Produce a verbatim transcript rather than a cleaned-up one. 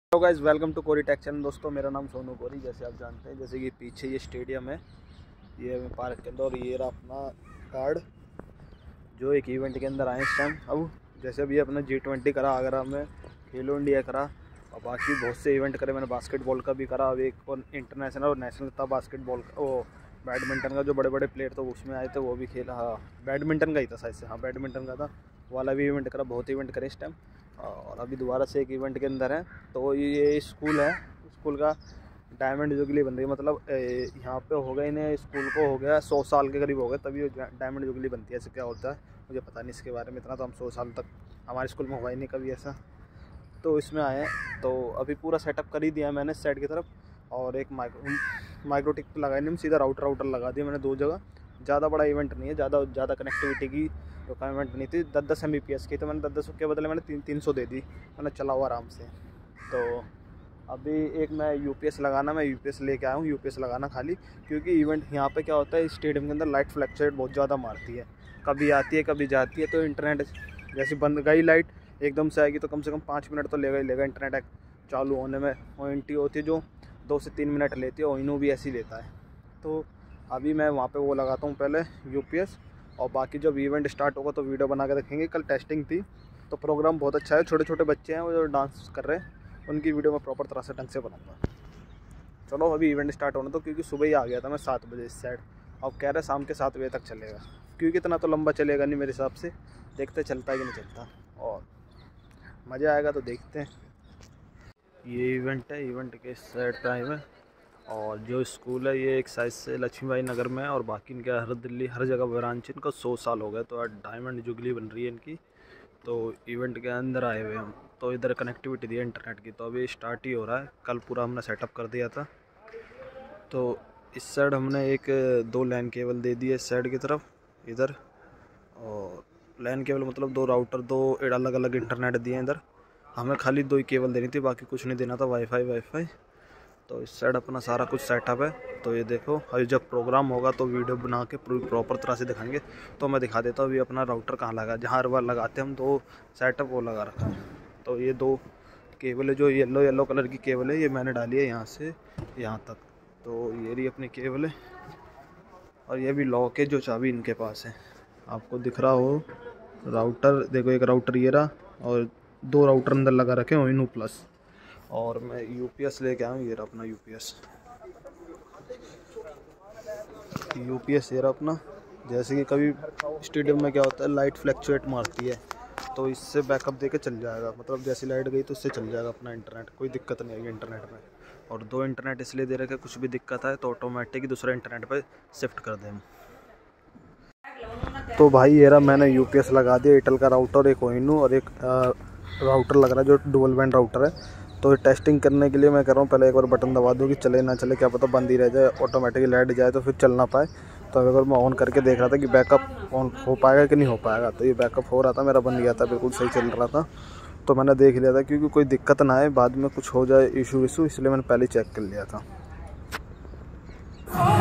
Hello guys, welcome to Kori tech channel. दोस्तों, मेरा नाम सोनू कोरी। जैसे आप जानते हैं, जैसे कि पीछे ये स्टेडियम है, ये पार्क के अंदर, और ये रहा अपना कार्ड जो एक इवेंट के अंदर आए इस टाइम। अब जैसे अभी अपना जी ट्वेंटी करा आगरा में, खेलो इंडिया करा, और बाकी बहुत से इवेंट करे। मैंने बास्केटबॉल का भी करा, अब एक और इंटरनेशनल और नेशनल था बास्केटबॉल का, वो बैडमिंटन का। जो बड़े बड़े प्लेयर तो उसमें आए थे, वो भी खेला। हाँ, बैडमिंटन का ही था शायद से। हाँ, बैडमिंटन का था, वाला भी इवेंट करा। बहुत इवेंट करे इस टाइम, और अभी दोबारा से एक इवेंट के अंदर है। तो ये स्कूल है, स्कूल का डायमंड जुबली बन रही है। मतलब यहाँ पे हो गए, इन्हें स्कूल को हो गया सौ साल के करीब हो गए, तभी डायमंड जुबली बनती है। ऐसे क्या होता है मुझे पता नहीं इसके बारे में इतना, तो हम सौ साल तक हमारे स्कूल में हुआ ही नहीं कभी ऐसा। तो इसमें आए हैं, तो अभी पूरा सेटअप कर ही दिया मैंने साइड की तरफ, और एक माइक्रो माइक्रोटिक लगाई नहीं, सीधा राउटर राउटर लगा दिया मैंने दो जगह। ज़्यादा बड़ा इवेंट नहीं है, ज़्यादा ज़्यादा कनेक्टिविटी की रिक्वायरमेंट नहीं थी। दस दस एम बी पी एस की, तो मैंने दस दस के बदले मैंने तीन तीन सौ दे दी, मैंने चला हुआ आराम से। तो अभी एक मैं यू पी एस लगाना मैं यू पी एस लेके आया हूँ, यू पी एस लगाना खाली, क्योंकि इवेंट यहाँ पे क्या होता है, स्टेडियम के अंदर लाइट फ्लैक्चुएट बहुत ज़्यादा मारती है, कभी आती है कभी जाती है। तो इंटरनेट जैसे बंद गई लाइट एकदम से आएगी, तो कम से कम पाँच मिनट तो लेगा ही लेगा इंटरनेट चालू होने में। ओ एन टी होती है जो दो से तीन मिनट लेती है, ओ इनो भी ऐसी लेता है। तो अभी मैं वहाँ पे वो लगाता हूँ पहले यू पी एस, और बाकी जब इवेंट स्टार्ट होगा तो वीडियो बना के रखेंगे। कल टेस्टिंग थी, तो प्रोग्राम बहुत अच्छा है। छोटे छोटे बच्चे हैं वो जो डांस कर रहे हैं, उनकी वीडियो मैं प्रॉपर तरह से ढंग से बनाऊंगा। चलो अभी इवेंट स्टार्ट होना, तो क्योंकि सुबह ही आ गया था मैं सात बजे इस साइड, अब कह रहे शाम के सात बजे तक चलेगा, क्योंकि इतना तो लंबा चलेगा नहीं मेरे हिसाब से। देखते चलता है कि नहीं चलता, और मज़ा आएगा तो देखते हैं। ये इवेंट है, इवेंट के साइड टाइम है, और जो स्कूल है ये एक साइड से लक्ष्मीबाई नगर में है, और बाकी इनके हर दिल्ली हर जगह ब्रांच। इनका सौ साल हो गए, तो आज डायमंड जुबली बन रही है इनकी। तो इवेंट के अंदर आए हुए हम, तो इधर कनेक्टिविटी दी है इंटरनेट की, तो अभी स्टार्ट ही हो रहा है। कल पूरा हमने सेटअप कर दिया था। तो इस साइड हमने एक दो लैन केबल दे दिए इस साइड की तरफ इधर, और लैन केबल मतलब दो राउटर, दो अलग अलग इंटरनेट दिए इधर। हमें खाली दो ही केबल देनी थी, बाकी कुछ नहीं देना था, वाईफाई वाईफाई। तो इस साइड अपना सारा कुछ सेटअप है। तो ये देखो, अभी जब प्रोग्राम होगा तो वीडियो बना के पूरी प्रॉपर तरह से दिखाएंगे। तो मैं दिखा देता हूँ अभी अपना राउटर कहाँ लगा, जहाँ हर बार लगाते हैं हम, दो सेटअप वो लगा रखा है। तो ये दो केबल है, जो येलो येलो कलर की केबल है, ये मैंने डाली है यहाँ से यहाँ तक। तो ये रही अपनी केबल है, और ये भी लॉक है जो चाबी इनके पास है, आपको दिख रहा हो। राउटर देखो, एक राउटर ये रहा, और दो राउटर अंदर लगा रखे हैं ओइनो प्लस। और मैं यू पी एस लेके आया हूँ, ये रहा अपना U P S U P S ये रहा अपना। जैसे कि कभी स्टेडियम में क्या होता है, लाइट फ्लैक्चुएट मारती है, तो इससे बैकअप देके चल जाएगा। मतलब जैसी लाइट गई तो इससे चल जाएगा अपना इंटरनेट, कोई दिक्कत नहीं आएगी इंटरनेट में। और दो इंटरनेट इसलिए दे रखे, कुछ भी दिक्कत आए तो ऑटोमेटिक दूसरे इंटरनेट पर शिफ्ट कर दें। तो भाई ये रहा, मैंने यू पी एस लगा दिया, एयरटेल का राउटर, एक ओइनो, और एक राउटर लग रहा है जो डुअल बैंड राउटर है। तो टेस्टिंग करने के लिए मैं कर रहा हूँ, पहले एक बार बटन दबा दूँ कि चले ना चले, क्या पता बंद ही रह जाए, ऑटोमेटिकली लाइट जाए तो फिर चल ना पाए। तो अगर मैं ऑन करके देख रहा था कि बैकअप ऑन हो पाएगा कि नहीं हो पाएगा, तो ये बैकअप हो रहा था, मेरा बन गया था, बिल्कुल सही चल रहा था। तो मैंने देख लिया था, क्योंकि कोई दिक्कत ना आए बाद में कुछ हो जाए इशू इशू, इसलिए मैंने पहले चेक कर लिया था।